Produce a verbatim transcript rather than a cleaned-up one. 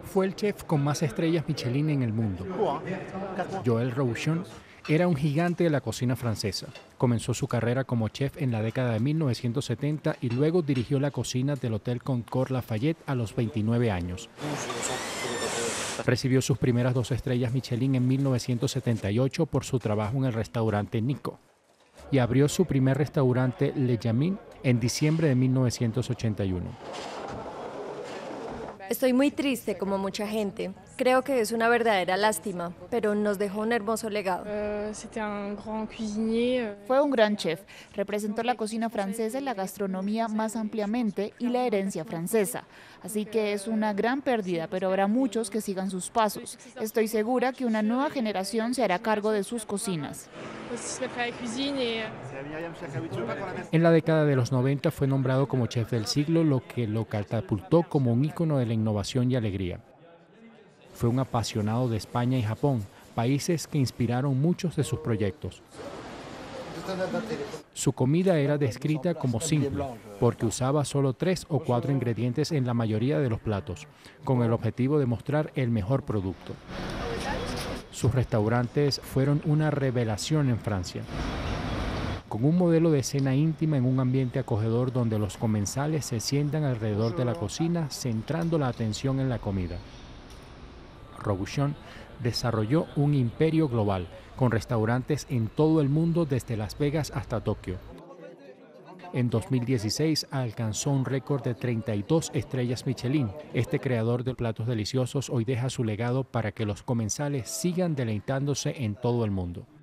fue el chef con más estrellas Michelin en el mundo. Joël Robuchon era un gigante de la cocina francesa. Comenzó su carrera como chef en la década de mil novecientos setenta y luego dirigió la cocina del Hotel Concorde Lafayette a los veintinueve años. Recibió sus primeras dos estrellas Michelin en mil novecientos setenta y ocho por su trabajo en el restaurante Nico y abrió su primer restaurante Le Yamin en diciembre de mil novecientos ochenta y uno. Estoy muy triste, como mucha gente. Creo que es una verdadera lástima, pero nos dejó un hermoso legado. Fue un gran chef, representó la cocina francesa y la gastronomía más ampliamente y la herencia francesa. Así que es una gran pérdida, pero habrá muchos que sigan sus pasos. Estoy segura que una nueva generación se hará cargo de sus cocinas. En la década de los noventa fue nombrado como chef del siglo, lo que lo catapultó como un ícono de la innovación y alegría. Fue un apasionado de España y Japón, países que inspiraron muchos de sus proyectos. Su comida era descrita como simple, porque usaba solo tres o cuatro ingredientes en la mayoría de los platos, con el objetivo de mostrar el mejor producto. Sus restaurantes fueron una revelación en Francia, con un modelo de cena íntima en un ambiente acogedor donde los comensales se sientan alrededor de la cocina, centrando la atención en la comida. Robuchon desarrolló un imperio global, con restaurantes en todo el mundo desde Las Vegas hasta Tokio. En dos mil dieciséis alcanzó un récord de treinta y dos estrellas Michelin. Este creador de platos deliciosos hoy deja su legado para que los comensales sigan deleitándose en todo el mundo.